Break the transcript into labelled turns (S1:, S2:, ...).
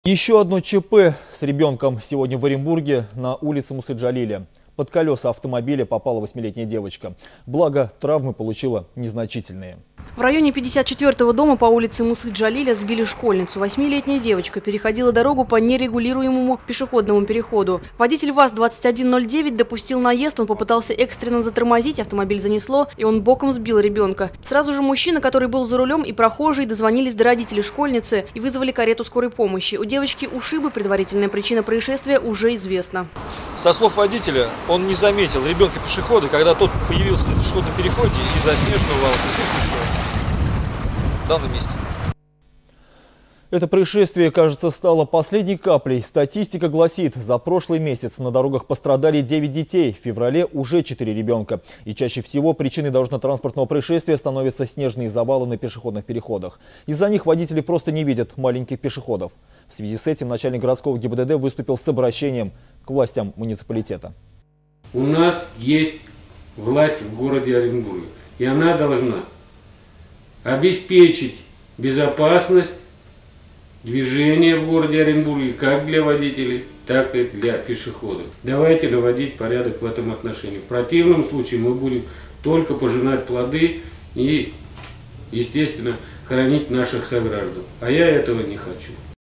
S1: Еще одно ЧП с ребенком сегодня в Оренбурге на улице Мусы Джалиля. Под колеса автомобиля попала 8-летняя девочка. Благо, травмы получила незначительные.
S2: В районе 54-го дома по улице Мусы Джалиля сбили школьницу. 8-летняя девочка переходила дорогу по нерегулируемому пешеходному переходу. Водитель ВАЗ-2109 допустил наезд, он попытался экстренно затормозить, автомобиль занесло, и он боком сбил ребенка. Сразу же мужчина, который был за рулем, и прохожие дозвонились до родителей школьницы и вызвали карету скорой помощи. У девочки ушибы, предварительная причина происшествия уже известна.
S3: Со слов водителя, он не заметил ребенка-пешехода, когда тот появился на пешеходном переходе из-за снежного вала, присутствующего в данном месте.
S1: Это происшествие, кажется, стало последней каплей. Статистика гласит, за прошлый месяц на дорогах пострадали 9 детей, в феврале уже 4 ребенка. И чаще всего причиной дорожно-транспортного происшествия становятся снежные завалы на пешеходных переходах. Из-за них водители просто не видят маленьких пешеходов. В связи с этим начальник городского ГИБДД выступил с обращением к властям муниципалитета.
S4: У нас есть власть в городе Оренбурге, и она должна обеспечить безопасность движения в городе Оренбурге как для водителей, так и для пешеходов. Давайте наводить порядок в этом отношении. В противном случае мы будем только пожинать плоды и, естественно, хоронить наших сограждан. А я этого не хочу.